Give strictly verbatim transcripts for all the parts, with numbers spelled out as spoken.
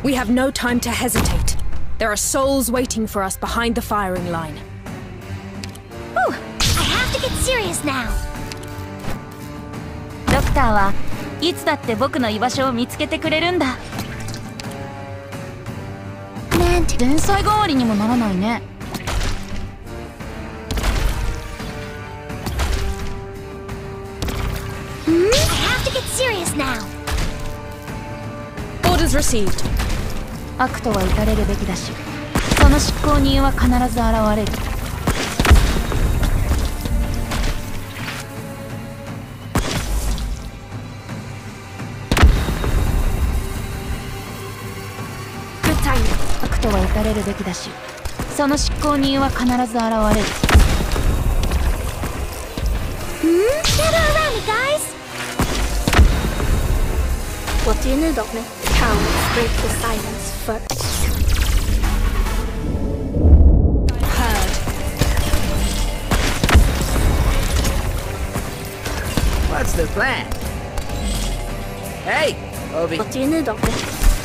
We have no time to hesitate. There are souls waiting for us behind the firing line. Whew! I have to get serious now. ドクターはいつだって僕の居場所を見つけてくれるんだ。なんて天才代わりにもならないね。Hmm? I have to get serious now. Orders received. 悪とは撃たれるべきだし、その執行人は必ず現れる。 Good timing. 悪とは撃たれるべきだし、その執行人は必ず現れる。Hmm? Gather around me, guys. What do you need of me? Cowards break the silence first. Heard. What's the plan? Hey, Obi. What do you need of me?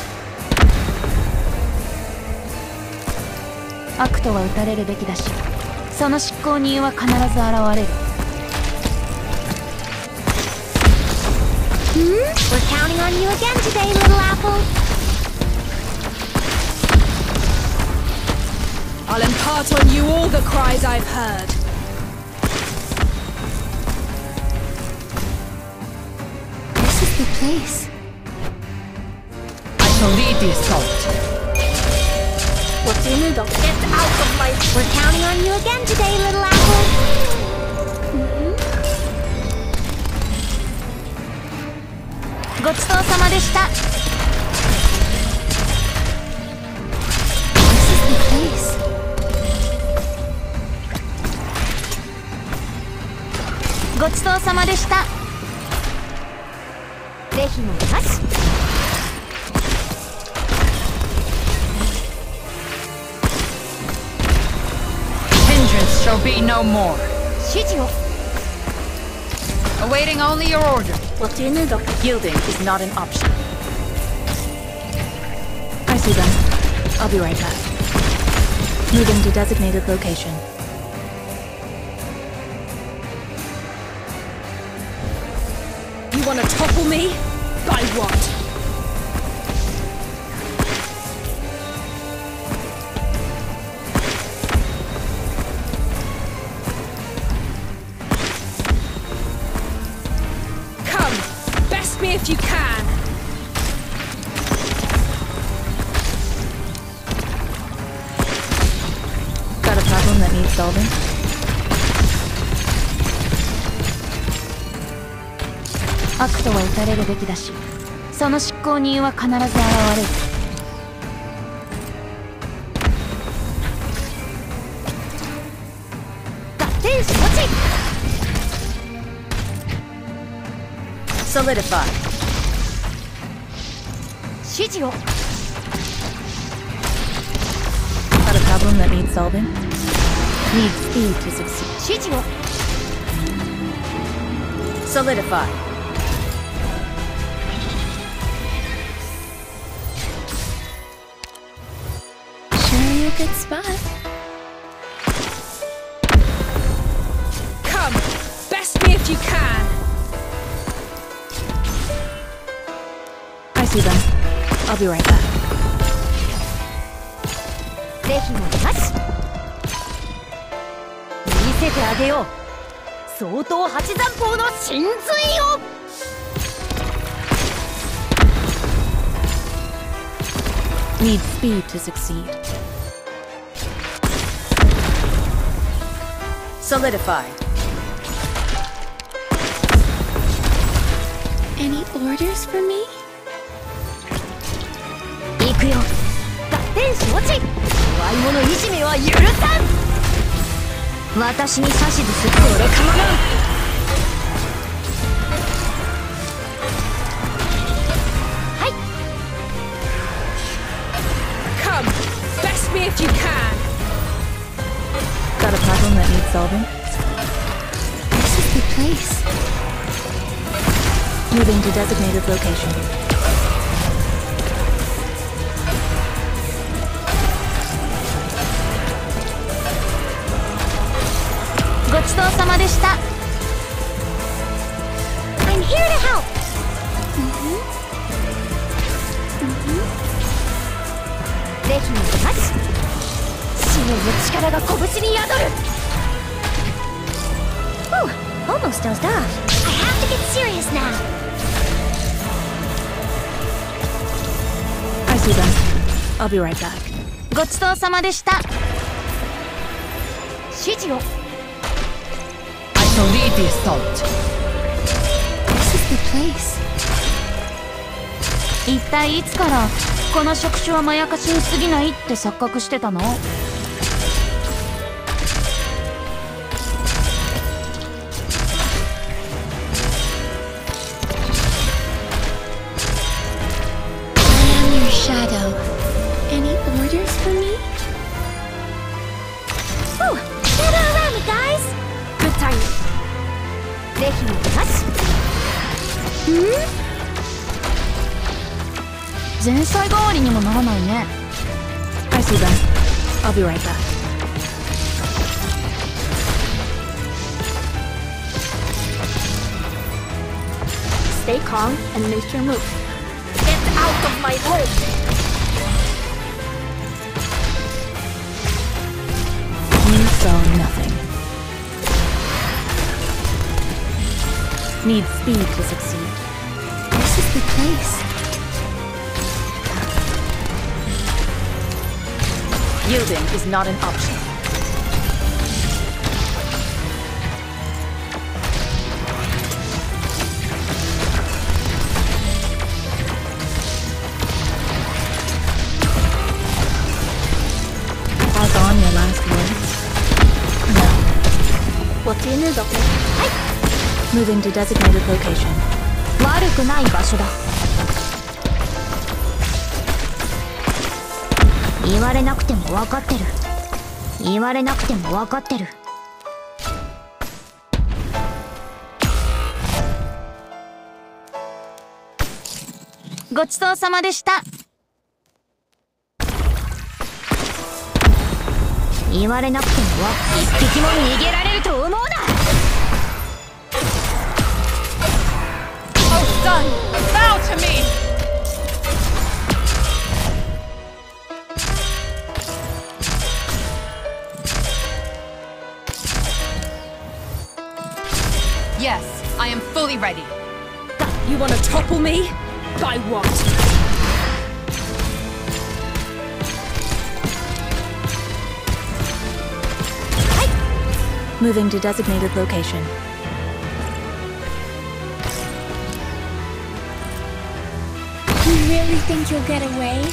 悪とは撃たれるべきだし、その執行人は必ず現れる。 Hmm? We're counting on you again today, little apple. I'll impart on you all the cries I've heard. This is the place. I shall lead the assault. What do you need of me? Get out of my... We're counting on you again today, little apple. Mm-hmm. ごちそうさまでした。 This is the place. ごちそうさまでした。是非もなし。 Hindrance shall be no more. 指示を。 Awaiting only your order. What do you need of me? Yielding is not an option. I see them. I'll be right back. Moving to designated location. You want to topple me? By what? Me if you can. Got a problem that needs solving? 悪とは撃たれるべきだし、その執行人は必ず現れる。合点承知。 Solidify. 指示を。 Got a problem that needs solving? Need speed to succeed. 指示を。 Solidify. Sure you a good spot. Come, best me if you can. I see them. I'll be right back. 是非もなし。見せてあげよう。総統八山砲の神髄を。 Need speed to succeed. Solidified. Any orders for me? 行くよ。合点承知。弱い者いじめは許さん。私に指図する。俺構わん。はい。 Come, best me if you can. Got a problem that needs solving? This is the place. Moving to designated location. ごちそうさまでした。 I'm here to help. ぜひの勝ち。死の力が拳に宿る。 Ooh, almost dozed off. I have to get serious now. I see them. I'll be right back. ごちそうさまでした。 指示を。 I shall lead the assault. This is the place. 一体いつからこの触手はまやかしに過ぎないって錯覚してたの？ I am your shadow. Any orders for me? Oh, gather around me, guys. Good timing. ぜひの勝ち。ん？ 前菜代わりにもならないね。 I see them. I'll be right back. Stay calm and make your move. Get out of my way! You saw nothing. Need speed to succeed. This is the place. Yielding is not an option. Pass on your last words? No. What do you need, Doctor? Moving to designated location. 悪くない場所だ。言われなくても分かってる。言われなくても分かってる。ごちそうさまでした。言われなくても一匹も逃げられると思うな。 Oh, son! Bow to me! Yes, I am fully ready. You want to topple me? By what? Moving to designated location. You really think you'll get away?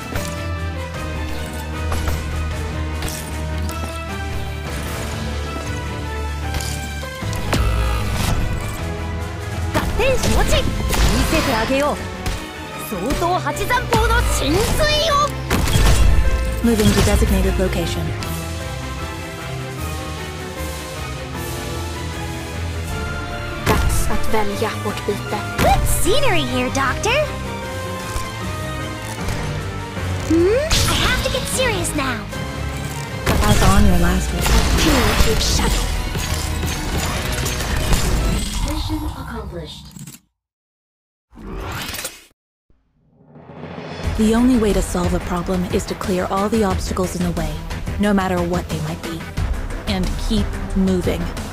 Watch! 見せてあげよう。相当八山砲の神髄を。 Moving to designated location. Dags att välja vårt byte. Good scenery here, Doctor. Hmm? I have to get serious now. Pass on your last words. Pure your shadow. Mission accomplished. The only way to solve a problem is to clear all the obstacles in the way, no matter what they might be, and keep moving.